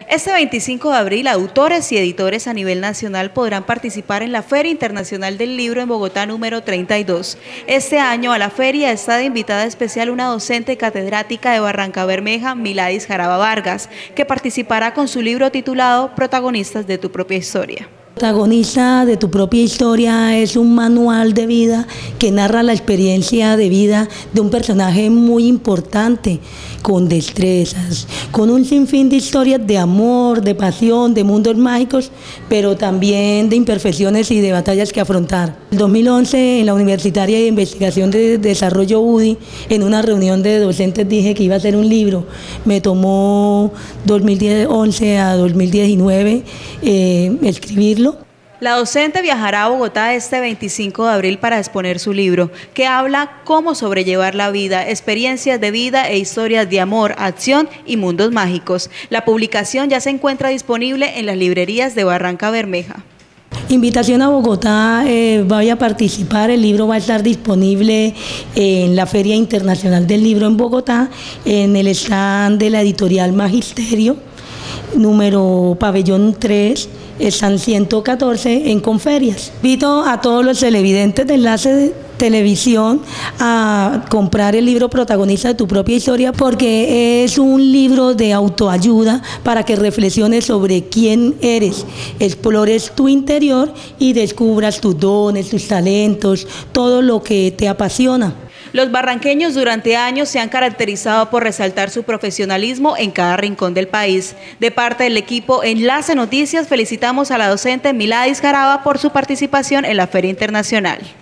Este 25 de abril, autores y editores a nivel nacional podrán participar en la Feria Internacional del Libro en Bogotá número 32. Este año a la feria está de invitada especial una docente catedrática de Barrancabermeja, Miladis Jaraba Vargas, que participará con su libro titulado Protagonistas de tu propia historia. Protagonista de tu propia historia es un manual de vida que narra la experiencia de vida de un personaje muy importante, con destrezas, con un sinfín de historias de amor, de pasión, de mundos mágicos, pero también de imperfecciones y de batallas que afrontar. En 2011, en la Universitaria de Investigación de Desarrollo UDI, en una reunión de docentes dije que iba a hacer un libro. Me tomó 2011 a 2019 escribirlo. La docente viajará a Bogotá este 25 de abril para exponer su libro, que habla cómo sobrellevar la vida, experiencias de vida e historias de amor, acción y mundos mágicos. La publicación ya se encuentra disponible en las librerías de Barrancabermeja. Invitación a Bogotá, vaya a participar, el libro va a estar disponible en la Feria Internacional del Libro en Bogotá, en el stand de la editorial Magisterio, número pabellón 3, están 114 en Conferias. Invito a todos los televidentes de Enlace de Televisión a comprar el libro Protagonista de tu propia historia, porque es un libro de autoayuda para que reflexiones sobre quién eres, explores tu interior y descubras tus dones, tus talentos, todo lo que te apasiona. Los barranqueños durante años se han caracterizado por resaltar su profesionalismo en cada rincón del país. De parte del equipo Enlace Noticias, felicitamos a la docente Miladis Jaraba por su participación en la Feria Internacional.